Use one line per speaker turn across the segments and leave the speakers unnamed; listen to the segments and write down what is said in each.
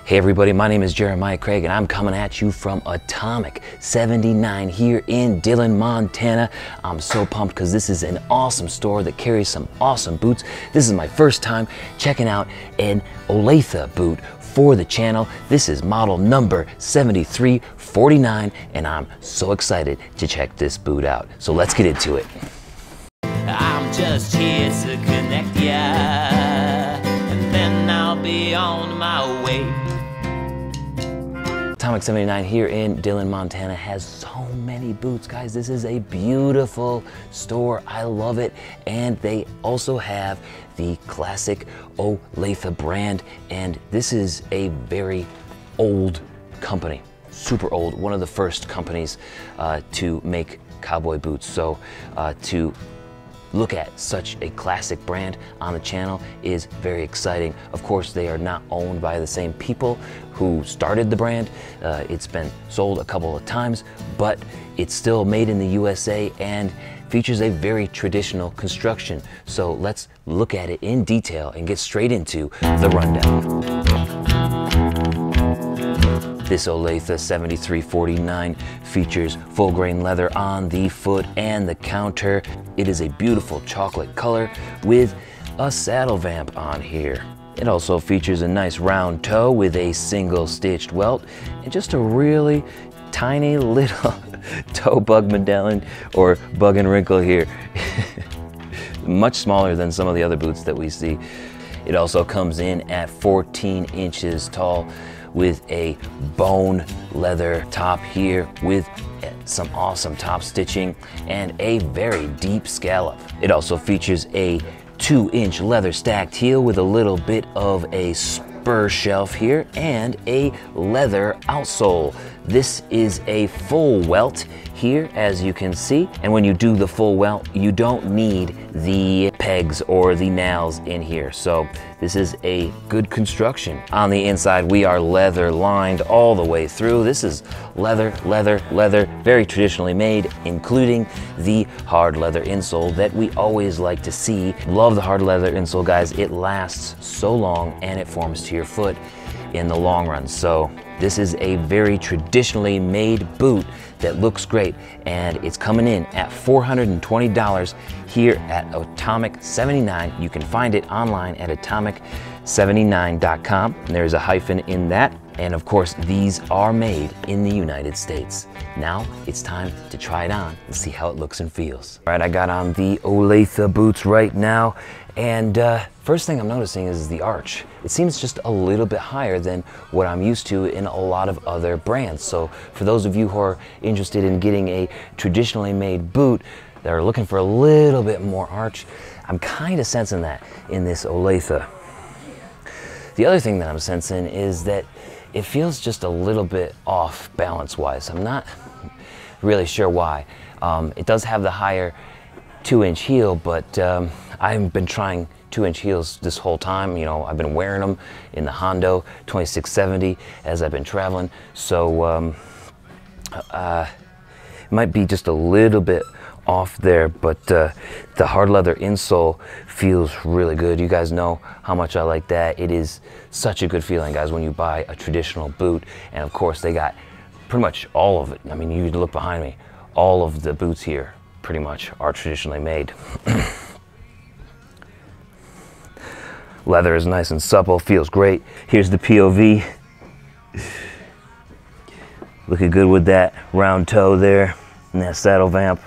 Hey everybody, my name is Jeremiah Craig and I'm coming at you from Atomic 79 here in Dillon, Montana. I'm so pumped because this is an awesome store that carries some awesome boots. This is my first time checking out an Olathe boot for the channel. This is model number 7349 and I'm so excited to check this boot out. So let's get into it.
I'm just here to connect ya, and then I'll be on my way.
Atomic 79 here in Dillon, Montana has so many boots, guys. This is a beautiful store. I love it. And they also have the classic Olathe brand. And this is a very old company, super old. One of the first companies to make cowboy boots. So to look at such a classic brand on the channel is very exciting. Of course, they are not owned by the same people who started the brand. It's been sold a couple of times, but it's still made in the USA and features a very traditional construction. So let's look at it in detail and get straight into the rundown. This Olathe 7349 features full grain leather on the foot and the counter. It is a beautiful chocolate color with a saddle vamp on here. It also features a nice round toe with a single stitched welt and just a really tiny little toe bug medallion or bug and wrinkle here. Much smaller than some of the other boots that we see. It also comes in at 14 inches tall with a bone leather top here with some awesome top stitching and a very deep scallop. It also features a 2-inch leather stacked heel with a little bit of a spur shelf here and a leather outsole. This is a full welt here, as you can see, and when you do the full welt, you don't need the pegs or the nails in here, so this is a good construction. On the inside, we are leather lined all the way through. This is leather, leather, leather, very traditionally made, including the hard leather insole that we always like to see. Love the hard leather insole, guys. It lasts so long and it forms to your foot in the long run. So this is a very traditionally made boot that looks great, and it's coming in at $420 here at Atomic 79. You can find it online at atomic79.com. There's a hyphen in that, and of course these are made in the United States. Now it's time to try it on and see how it looks and feels. All right, I got on the Olathe boots right now, and first thing I'm noticing is the arch. It seems just a little bit higher than what I'm used to in a lot of other brands. So for those of you who are interested in getting a traditionally made boot that are looking for a little bit more arch, I'm kind of sensing that in this Olathe. The other thing that I'm sensing is that it feels just a little bit off balance-wise. I'm not really sure why. It does have the higher 2-inch heel, but I've been trying 2-inch heels this whole time. You know, I've been wearing them in the Hondo 2670 as I've been traveling. So it might be just a little bit off there, but the hard leather insole feels really good. You guys know how much I like that. It is such a good feeling, guys, when you buy a traditional boot. And of course, they got pretty much all of it. I mean, you look behind me, all of the boots here pretty much are traditionally made. Leather is nice and supple, feels great. Here's the POV. Looking good with that round toe there and that saddle vamp.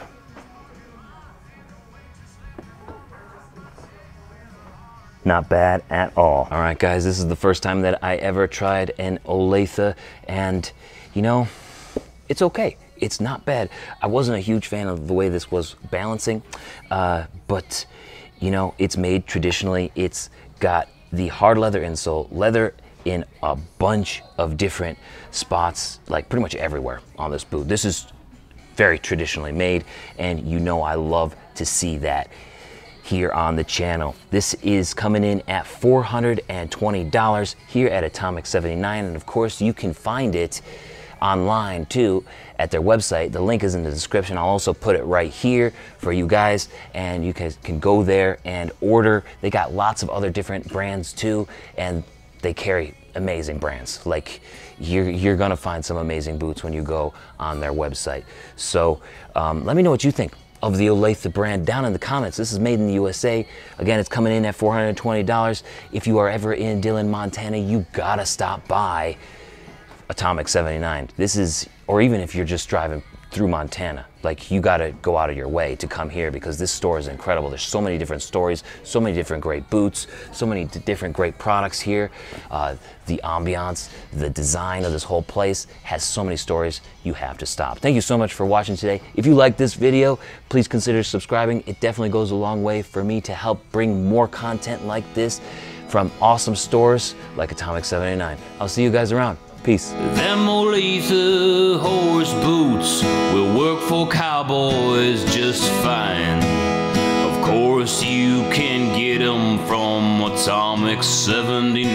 Not bad at all. All right, guys, this is the first time that I ever tried an Olathe, and you know, it's okay. It's not bad. I wasn't a huge fan of the way this was balancing, but you know, it's made traditionally. It's got the hard leather insole, leather in a bunch of different spots, like pretty much everywhere on this boot. This is very traditionally made, and you know I love to see that here on the channel. This is coming in at $420 here at Atomic 79, and of course you can find it online too at their website. The link is in the description. I'll also put it right here for you guys, and you guys can go there and order. They got lots of other different brands too, and they carry amazing brands. Like you're gonna find some amazing boots when you go on their website. So let me know what you think of the Olathe brand down in the comments. This is made in the USA. Again, it's coming in at $420. If you are ever in Dillon, Montana, you gotta stop by Atomic 79. This is, or even if you're just driving through Montana, like you gotta go out of your way to come here because this store is incredible. There's so many different stories, so many different great boots, so many different great products here. The ambiance, the design of this whole place has so many stories. You have to stop. Thank you so much for watching today. If you like this video, please consider subscribing. It definitely goes a long way for me to help bring more content like this from awesome stores like Atomic 79. I'll see you guys around. Peace.
Them Olathe horse boots will work for cowboys just fine. Of course you can get them from Atomic 79.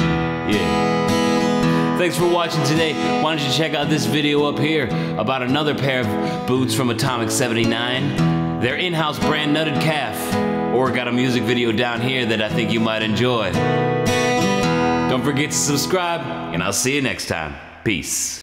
Yeah. Thanks for watching today. Why don't you check out this video up here about another pair of boots from Atomic 79. Their in-house brand Nutted Calf. Or got a music video down here that I think you might enjoy. Don't forget to subscribe, and I'll see you next time. Peace.